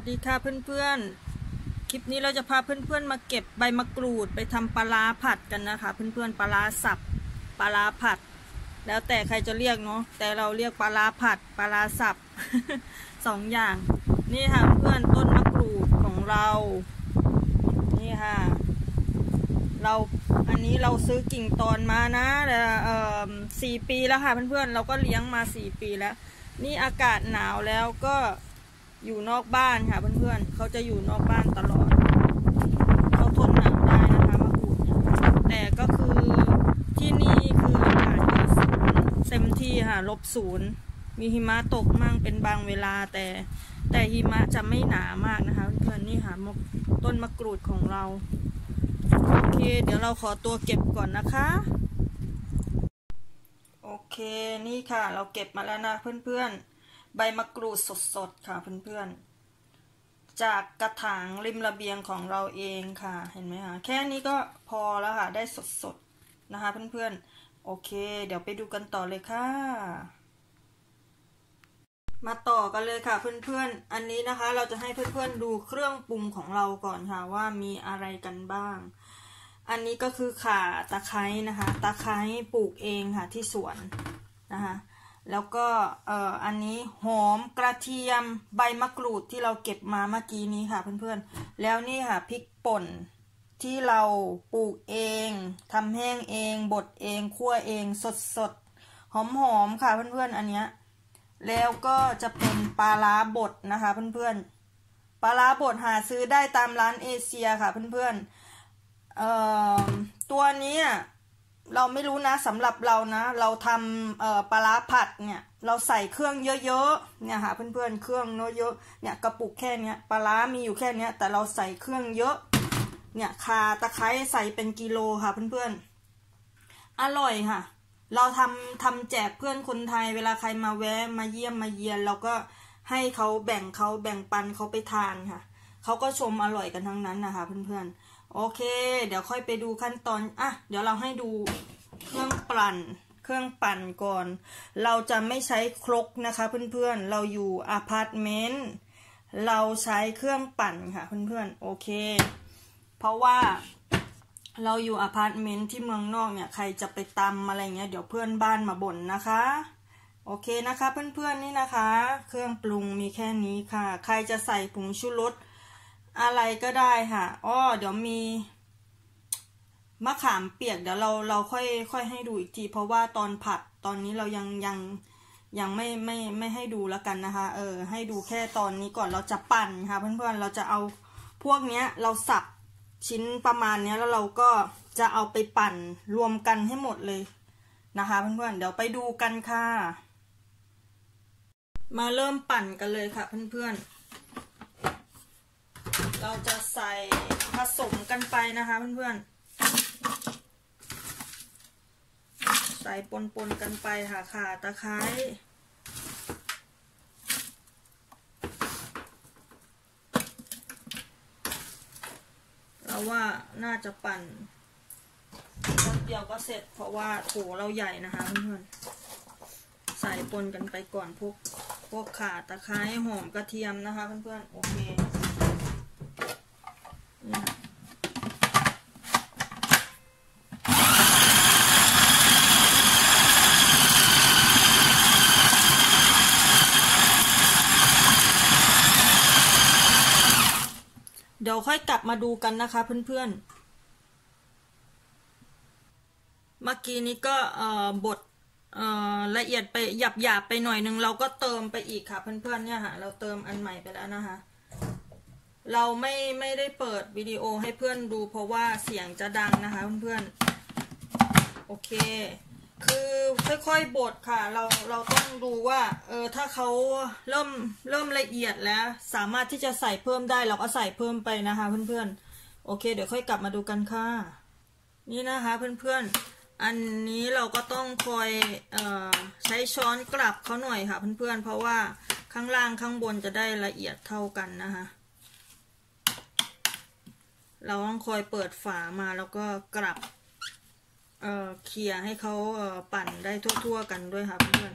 ดีค่ะเพื่อนๆคลิปนี้เราจะพาเพื่อนๆมาเก็บใบมะกรูดไปทำปลาร้าผัดกันนะคะเพื่อนๆปลาร้าสับปลาร้าผัดแล้วแต่ใครจะเรียกเนาะแต่เราเรียกปลาร้าผัดปลาร้าสับ สองอย่างนี่ค่ะเพื่อนต้นมะกรูดของเรานี่ค่ะอันนี้เราซื้อกิ่งตอนมานะ4 ปีแล้วค่ะเพื่อนๆเราก็เลี้ยงมา4 ปีแล้วนี่อากาศหนาวแล้วก็อยู่นอกบ้านค่ะเพื่อนๆเขาจะอยู่นอกบ้านตลอดเขาทนหนาวได้นะคะมะกรูดเนี่ยแต่ก็คือที่นี่คืออากาศเต็มที่ค่ะ-0มีหิมะตกมั่งเป็นบางเวลาแต่หิมะจะไม่หนามากนะคะเพื่อนๆนี่ค่ะต้นมะกรูดของเราโอเคเดี๋ยวเราขอตัวเก็บก่อนนะคะโอเคนี่ค่ะเราเก็บมาแล้วนะเพื่อนๆใบมะกรูดสดๆค่ะเพื่อนๆจากกระถางริมระเบียงของเราเองค่ะเห็นไหมคะแค่นี้ก็พอแล้วค่ะได้สดๆนะคะเพื่อนๆโอเคเดี๋ยวไปดูกันต่อเลยค่ะมาต่อกันเลยค่ะเพื่อนๆอันนี้นะคะเราจะให้เพื่อนๆดูเครื่องปรุงของเราก่อนค่ะว่ามีอะไรกันบ้างอันนี้ก็คือข่าตะไคร้นะคะตะไคร้ปลูกเองค่ะที่สวนนะคะแล้วก็อันนี้หอมกระเทียมใบมะกรูดที่เราเก็บมาเมื่อกี้นี้ค่ะเพื่อนๆแล้วนี่ค่ะพริกป่นที่เราปลูกเองทำแห้งเองบดเองคั่วเองสดๆหอมๆค่ะเพื่อนๆอันเนี้ยแล้วก็จะเป็นปลาร้าบดนะคะเพื่อนๆปลาร้าบดหาซื้อได้ตามร้านเอเชียค่ะเพื่อนๆตัวนี้เราไม่รู้นะสำหรับเรานะเราทำปลาร้าผัดเนี่ยเราใส่เครื่องเยอะๆเนี่ยค่ะเพื่อนๆเครื่องเยอะเนี่ยกระปุกแค่เนี้ยปลาร้ามีอยู่แค่เนี้ยแต่เราใส่เครื่องเยอะเนี่ยข่าตะไคร้ใส่เป็นกิโลค่ะเพื่อนๆอร่อยค่ะเราทำแจกเพื่อนคนไทยเวลาใครมาแวะมาเยี่ยมมาเยียนเราก็ให้เขาแบ่งปันเขาไปทานค่ะเขาก็ชมอร่อยกันทั้งนั้นนะคะเพื่อนๆโอเคเดี๋ยวค่อยไปดูขั้นตอนเดี๋ยวเราให้ดูเครื่องปั่นก่อนเราจะไม่ใช้ครกนะคะเพื่อนๆเราอยู่อพาร์ตเมนต์เราใช้เครื่องปั่นค่ะเพื่อนๆโอเคเพราะว่าเราอยู่อพาร์ตเมนต์ที่เมืองนอกเนี่ยใครจะไปตำอะไรเงี้ยเดี๋ยวเพื่อนบ้านมาบ่นนะคะโอเคนะคะเพื่อนๆนี่นะคะเครื่องปรุงมีแค่นี้ค่ะใครจะใส่ผงชูรสอะไรก็ได้ค่ะเดี๋ยวมีมะขามเปียกเดี๋ยวเราค่อยให้ดูอีกทีเพราะว่าตอนผัดตอนนี้เรายังไม่ให้ดูแล้วกันนะคะให้ดูแค่ตอนนี้ก่อนเราจะปั่นค่ะเพื่อนๆเราจะเอาพวกเนี้ยเราสับชิ้นประมาณนี้แล้วเราก็จะเอาไปปั่นรวมกันให้หมดเลยนะคะเพื่อนๆเดี๋ยวไปดูกันค่ะมาเริ่มปั่นกันเลยค่ะเพื่อนๆเราจะใส่ผสมกันไปนะคะเพื่อนๆใส่ปนกันไปค่ะข่าตะไคร้ว่าน่าจะปั่นแป๊บเดียวก็เสร็จเพราะว่าโถเราใหญ่นะคะเพื่อนๆใส่ปนกันไปก่อนพวกข่าตะไคร้หอมกระเทียมนะคะเพื่อนๆโอเคเดี๋ยวค่อยกลับมาดูกันนะคะเพื่อนๆเมื่อกี้นี้ก็บดละเอียดไปหยาบไปหน่อยนึงเราก็เติมไปอีกค่ะเพื่อนๆเนี่ยค่ะเราเติมอันใหม่ไปแล้วนะคะเราไม่ได้เปิดวิดีโอให้เพื่อนดูเพราะว่าเสียงจะดังนะคะเพื่อนๆโอเคคือค่อยๆบดค่ะเราต้องดูว่าถ้าเขาเริ่มละเอียดแล้วสามารถที่จะใส่เพิ่มได้เราก็ใส่เพิ่มไปนะคะเพื่อนๆโอเคเดี๋ยวค่อยกลับมาดูกันค่ะนี่นะคะเพื่อนๆอันนี้เราก็ต้องคอยใช้ช้อนกลับเขาหน่อยค่ะเพื่อนๆเพราะว่าข้างล่างข้างบนจะได้ละเอียดเท่ากันนะคะเราต้องคอยเปิดฝามาแล้วก็กลับเคลียร์ให้เขาปั่นได้ทั่วๆกันด้วยค่ะเพื่อน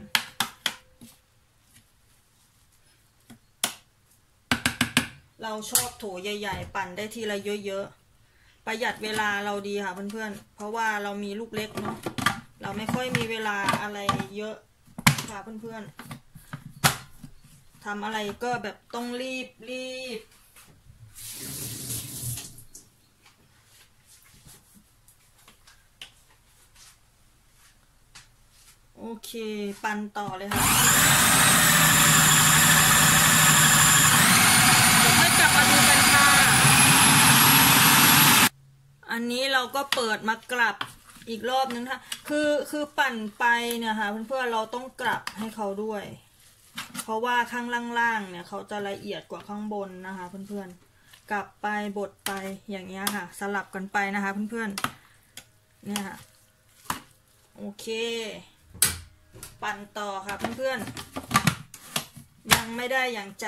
เราชอบโถใหญ่ๆปั่นได้ทีละเยอะๆประหยัดเวลาเราดีค่ะเพื่อนๆเพราะว่าเรามีลูกเล็กเนาะเราไม่ค่อยมีเวลาอะไรเยอะค่ะเพื่อนๆทำอะไรก็แบบต้องรีบโอเคปั่นต่อเลยค่ะเดี๋ยวค่อยกลับมาดูกันค่ะอันนี้เราก็เปิดมากลับอีกรอบนึงค่ะคือปั่นไปเนี่ยค่ะเพื่อนๆเราต้องกลับให้เขาด้วยเพราะว่าข้างล่างๆเนี่ยเขาจะละเอียดกว่าข้างบนนะคะเพื่อนๆกลับไปบดไปอย่างเงี้ยค่ะสลับกันไปนะคะเพื่อนๆเนี่ยค่ะโอเคปั่นต่อค่ะเพื่อนๆยังไม่ได้อย่างใจ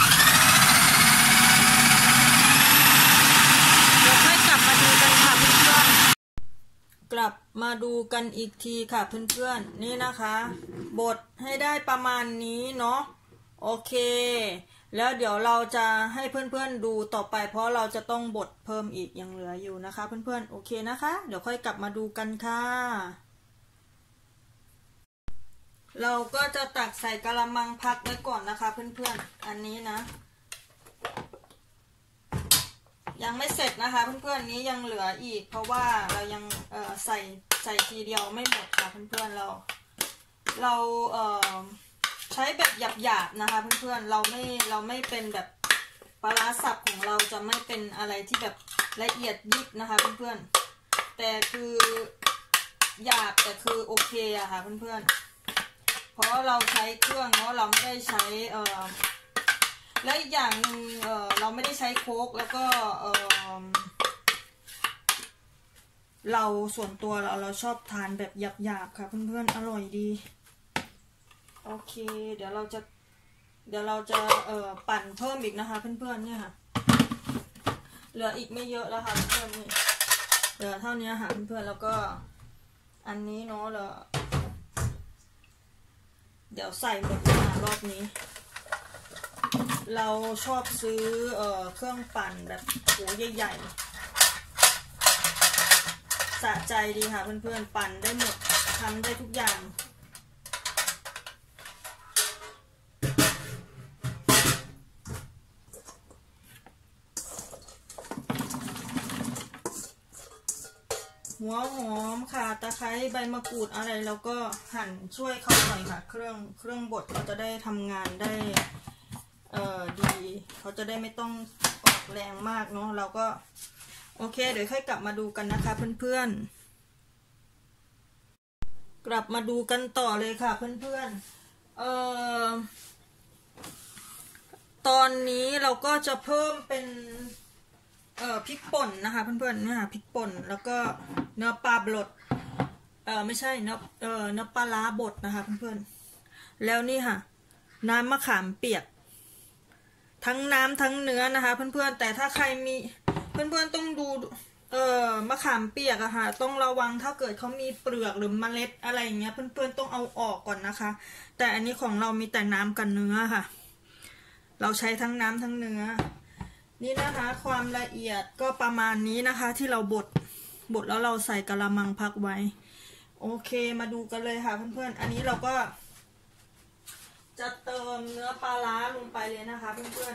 เดี๋ยวค่อยกลับมาดูกันค่ะเพื่อนๆกลับมาดูกันอีกทีค่ะเพื่อนๆนี่นะคะบดให้ได้ประมาณนี้เนาะโอเคแล้วเดี๋ยวเราจะให้เพื่อนๆดูต่อไปเพราะเราจะต้องบดเพิ่มอีกยังเหลืออยู่นะคะเพื่อนๆโอเคนะคะเดี๋ยวค่อยกลับมาดูกันค่ะเราก็จะตักใส่กะละมังพักไว้ก่อนนะคะเพื่อนๆอันนี้นะยังไม่เสร็จนะคะเพื่อนๆนี้ยังเหลืออีกเพราะว่าเรายังใส่ทีเดียวไม่หมดค่ะเพื่อนๆเราใช้แบบหยาบๆนะคะเพื่อนๆเราไม่เป็นแบบปลาร้าสับของเราจะไม่เป็นอะไรที่แบบละเอียดยิบนะคะเพื่อนๆแต่คือหยาบแต่คือโอเคอะค่ะเพื่อนๆเพราะเราใช้เครื่องเนาะเราไม่ได้ใช้และอีกอย่างหนึ่งเราไม่ได้ใช้โค้กแล้วก็เราส่วนตัวเราชอบทานแบบหยาบๆค่ะเพื่อนๆอร่อยดีโอเคเดี๋ยวเราจะปั่นเพิ่มอีกนะคะเพื่อนๆเนี่ยค่ะเหลืออีกไม่เยอะแล้วค่ะเพื่อนๆนี่เหลือเท่านี้ค่ะเพื่อนๆแล้วก็อันนี้เนาะเดี๋ยวใส่หมดรอบนี้เราชอบซื้อเครื่องปั่นแบบโหใหญ่ๆสะใจดีค่ะเพื่อนๆปั่นได้หมดทำได้ทุกอย่างหัวหอมค่ะตะไคร้ใบมะกรูดอะไรแล้วก็หั่นช่วยเขาหน่อยค่ะเครื่องบดเราจะได้ทำงานได้ดีเขาจะได้ไม่ต้องออกแรงมากเนาะเราก็โอเคเดี๋ยวค่อยกลับมาดูกันนะคะเพื่อนๆกลับมาดูกันต่อเลยค่ะเพื่อนๆตอนนี้เราก็จะเพิ่มเป็นพริกป่นนะคะเพื่อนๆเนี่ยพริกป่นแล้วก็เนื้อปลาบดไม่ใช่เนื้อปลาล้าบดนะคะเพื่อนๆแล้วนี่ค่ะน้ำมะขามเปียกทั้งน้ำทั้งเนื้อนะคะเพื่อนๆแต่ถ้าใครมีเพื่อนๆต้องดูมะขามเปียกอะค่ะต้องระวังถ้าเกิดเขามีเปลือกหรือเมล็ดอะไรอย่างเงี้ยเพื่อนๆต้องเอาออกก่อนนะคะแต่อันนี้ของเรามีแต่น้ำกับเนื้อค่ะเราใช้ทั้งน้ำทั้งเนื้อนี่นะคะความละเอียดก็ประมาณนี้นะคะที่เราบดแล้วเราใส่กะละมังพักไว้โอเคมาดูกันเลยค่ะเพื่อนๆอันนี้เราก็จะเติมเนื้อปลาร้าลงไปเลยนะคะเพื่อน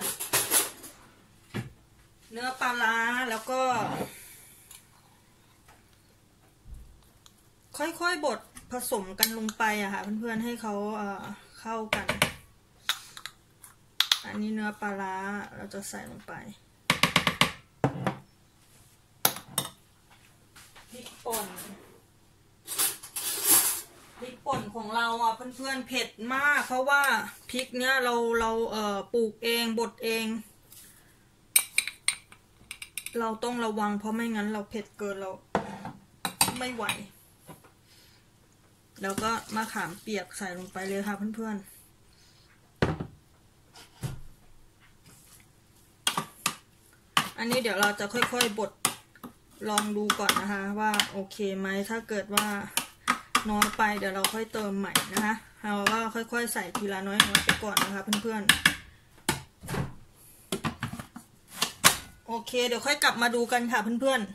ๆเนื้อปลาร้าแล้วก็ค่อยๆบดผสมกันลงไปอะค่ะเพื่อนๆให้เขาเข้ากันอันนี้เนื้อปลาร้าเราจะใส่ลงไปพริกป่นของเราอ่ะเพื่อนๆเผ็ดมากเพราะว่าพริกเนี้ยเราปลูกเองบดเองเราต้องระวังเพราะไม่งั้นเราเผ็ดเกินเราไม่ไหวแล้วก็มะขามเปียกใส่ลงไปเลยค่ะเพื่อนๆอันนี้เดี๋ยวเราจะค่อยๆบดลองดูก่อนนะคะว่าโอเคไหมถ้าเกิดว่าน้อยไปเดี๋ยวเราค่อยเติมใหม่นะคะเราก็ค่อยๆใส่ทีละน้อยๆไปก่อนนะคะเพื่อนๆโอเคเดี๋ยวค่อยกลับมาดูกันค่ะเพื่อนๆ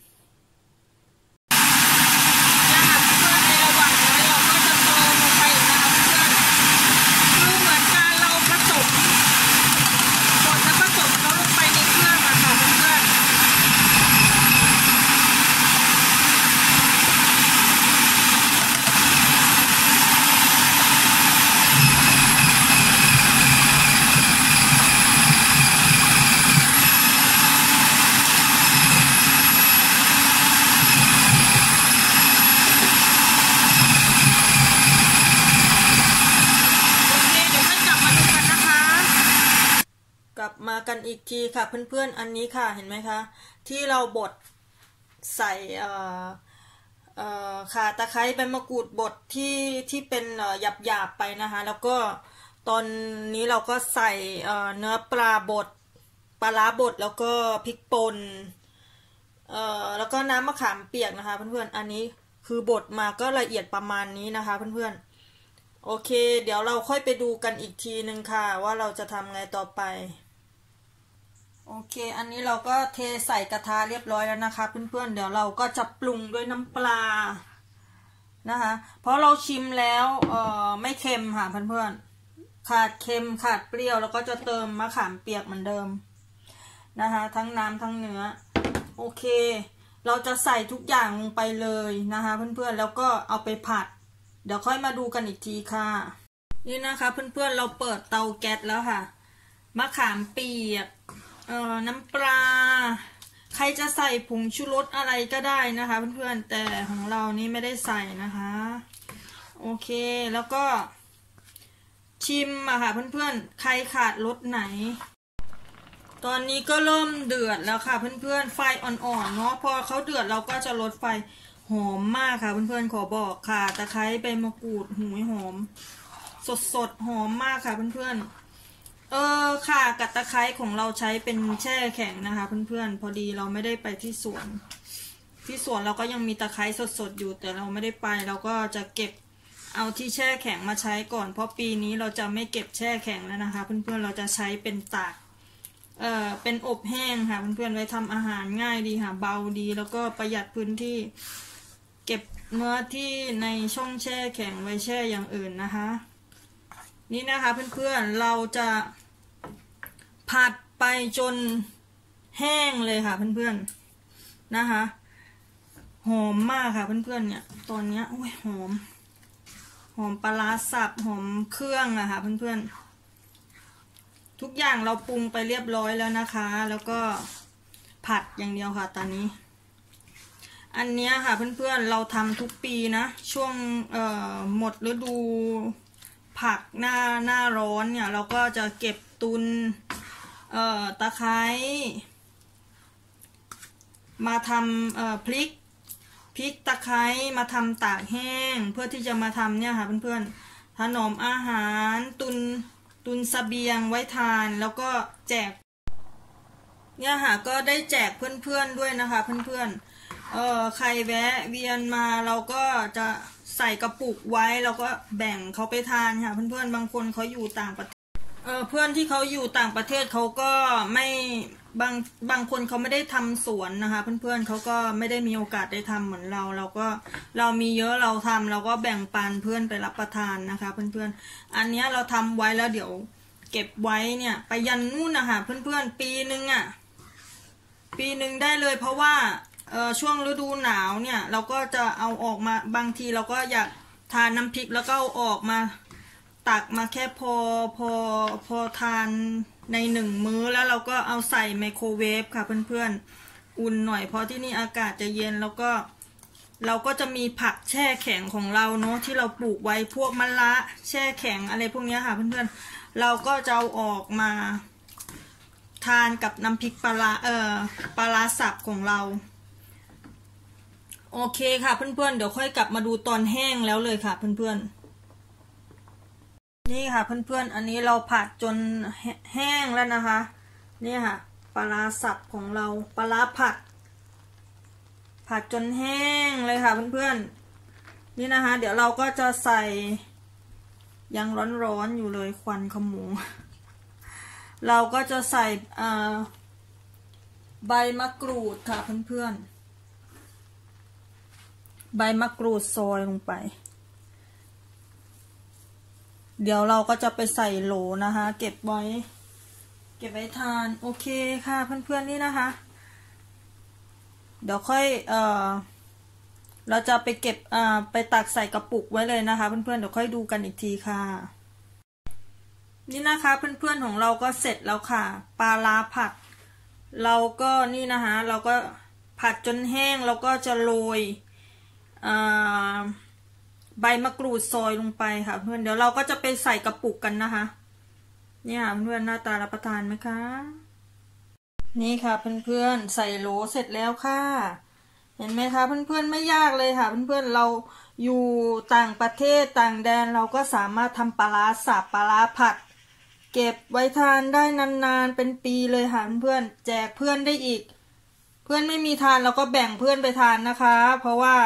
กลับมากันอีกทีค่ะเพื่อนๆอันนี้ค่ะเห็นไหมคะที่เราบดใส่ข่าตะไคร้ใบมะกรูดบดที่เป็นหยาบๆไปนะคะแล้วก็ตอนนี้เราก็ใส่เนื้อปลาบดปลาร้าบดแล้วก็พริกป่นแล้วก็น้ำมะขามเปียกนะคะเพื่อนๆอันนี้คือบดมาก็ละเอียดประมาณนี้นะคะเพื่อนๆโอเคเดี๋ยวเราค่อยไปดูกันอีกทีนึงค่ะว่าเราจะทำไงต่อไปโอเคอันนี้เราก็เทใส่กระทะเรียบร้อยแล้วนะคะเพื่อนๆเดี๋ยวเราก็จะปรุงด้วยน้ำปลานะคะเพราะเราชิมแล้วไม่เค็มค่ะเพื่อนๆขาดเค็มขาดเปรี้ยวแล้วก็จะเติมมะขามเปียกเหมือนเดิมนะคะทั้งน้ำทั้งเนื้อโอเคเราจะใส่ทุกอย่างลงไปเลยนะคะเพื่อนๆแล้วก็เอาไปผัดเดี๋ยวค่อยมาดูกันอีกทีค่ะนี่นะคะเพื่อนๆเราเปิดเตาแก๊สแล้วค่ะมะขามเปียกน้ำปลาใครจะใส่ผงชูรสอะไรก็ได้นะคะเพื่อนๆแต่ของเรานี่ไม่ได้ใส่นะคะโอเคแล้วก็ชิมอะค่ะเพื่อนๆใครขาดรสไหนตอนนี้ก็เริ่มเดือดแล้วค่ะเพื่อนๆไฟอ่อนๆเนาะพอเขาเดือดเราก็จะลดไฟหอมมากค่ะเพื่อนๆขอบอกค่ะตะไคร้ใบมะกรูดหูยหอมสดหอมมากค่ะเพื่อนๆค่ะกับตะไคร้ของเราใช้เป็นแช่แข็งนะคะเพื่อนๆพอดีเราไม่ได้ไปที่สวนเราก็ยังมีตะไคร้สดๆอยู่แต่เราไม่ได้ไปเราก็จะเก็บเอาที่แช่แข็งมาใช้ก่อนเพราะปีนี้เราจะไม่เก็บแช่แข็งแล้วนะคะเพื่อนๆเราจะใช้เป็นตากเป็นอบแห้งค่ะเพื่อนๆไว้ทำอาหารง่ายดีค่ะเบาดีแล้วก็ประหยัดพื้นที่เก็บเนื้อที่ในช่องแช่แข็งไว้แช่อย่างอื่นนะคะนี่นะคะเพื่อนๆเราจะผัดไปจนแห้งเลยค่ะเพื่อนๆนะคะหอมมากค่ะเพื่อนๆเนี่ยตอนนี้โอ้ยหอมปลาร้าสับหอมเครื่องอะค่ะเพื่อนๆทุกอย่างเราปรุงไปเรียบร้อยแล้วนะคะแล้วก็ผัดอย่างเดียวค่ะตอนนี้อันนี้ค่ะเพื่อนๆเราทำทุกปีนะช่วงหมดฤดูผักหน้าร้อนเนี่ยเราก็จะเก็บตุนตะไคร้มาทำพริกตะไคร้มาทำตากแห้งเพื่อที่จะมาทำเนี่ยค่ะเพื่อนๆถนอมอาหารตุนเสบียงไว้ทานแล้วก็แจกเนี่ยค่ะก็ได้แจกเพื่อนๆด้วยนะคะเพื่อนๆใครแวะเวียนมาเราก็จะใส่กระปุกไว้แล้วก็แบ่งเขาไปทานค่ะเพื่อนๆบางคนเขาอยู่ต่างประเทศเพื่อนที่เขาอยู่ต่างประเทศเขาก็ไม่บางคนเขาไม่ได้ทำสวนนะคะเพื่อนๆเขาก็ไม่ได้มีโอกาสได้ทำเหมือนเรามีเยอะเราทำเราก็แบ่งปันเพื่อนไปรับประทานนะคะเพื่อนๆอันนี้เราทำไว้แล้วเดี๋ยวเก็บไว้เนี่ยไปยันนู่นนะคะเพื่อนๆปีนึงได้เลยเพราะว่าช่วงฤดูหนาวเนี่ยเราก็จะเอาออกมาบางทีเราก็อยากทานน้ำพริกแล้วก็เอาออกมาตักมาแค่พอทานใน1 มื้อแล้วเราก็เอาใส่ไมโครเวฟค่ะเพื่อนๆอุ่นหน่อยเพราะที่นี่อากาศจะเย็นแล้วก็เราก็จะมีผักแช่แข็งของเราเนาะที่เราปลูกไว้พวกมะระแช่แข็งอะไรพวกนี้ค่ะเพื่อนๆเราก็จะเอาออกมาทานกับน้ำพริกปลาร้าสับของเราโอเคค่ะเพื่อนๆเดี๋ยวค่อยกลับมาดูตอนแห้งแล้วเลยค่ะเพื่อนๆนี่ค่ะเพื่อนๆอันนี้เราผัดจนแห้งแล้วนะคะนี่ค่ะปลาร้าสับของเราปลาร้าผัดจนแห้งเลยค่ะเพื่อนๆนี่นะคะเดี๋ยวเราก็จะใส่ยังร้อนๆอยู่เลยควันขโมงเราก็จะใส่ใบมะกรูดค่ะเพื่อนๆใบมะกรูดซอยลงไปเดี๋ยวเราก็จะไปใส่โหลนะคะเก็บไว้ทานโอเคค่ะเพื่อนๆนี่นะคะเดี๋ยวค่อยเราจะไปเก็บไปตักใส่กระปุกไว้เลยนะคะเพื่อนๆเดี๋ยวค่อยดูกันอีกทีค่ะนี่นะคะเพื่อนๆของเราก็เสร็จแล้วค่ะปลาร้าผัดเราก็นี่นะคะเราก็ผัดจนแห้งเราก็จะโรยใบมะกรูดซอยลงไปค่ะเพื่อนเดี๋ยวเราก็จะไปใส่กระปุกกันนะคะนี่ค่ะเพื่อนหน้าตารับประทานไหมคะนี่ค่ะเพื่อนๆใส่โหลเสร็จแล้วค่ะเห็นไหมคะเพื่อนๆไม่ยากเลยค่ะเพื่อนๆเราอยู่ต่างประเทศต่างแดนเราก็สามารถทำปลาร้าสับปลาร้าผัดเก็บไว้ทานได้นานๆเป็นปีเลยค่ะเพื่อนๆแจกเพื่อนได้อีกเพื่อนไม่มีทานเราก็แบ่งเพื่อนไปทานนะคะเพราะว่า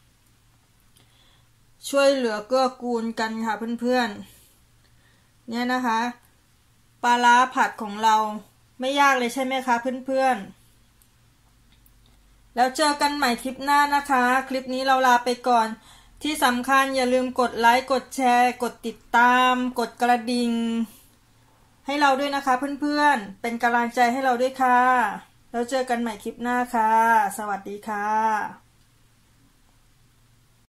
ช่วยเหลือเกื้อกูลกันค่ะเพื่อนๆเนี่ยนะคะปลาร้าผัดของเราไม่ยากเลยใช่ไหมคะเพื่อนๆแล้วเจอกันใหม่คลิปหน้านะคะคลิปนี้เราลาไปก่อนที่สำคัญอย่าลืมกดไลค์กดแชร์กดติดตามกดกระดิ่งให้เราด้วยนะคะเพื่อนๆเป็นกำลังใจให้เราด้วยค่ะแล้วเจอกันใหม่คลิปหน้าค่ะสวัสดีค่ะ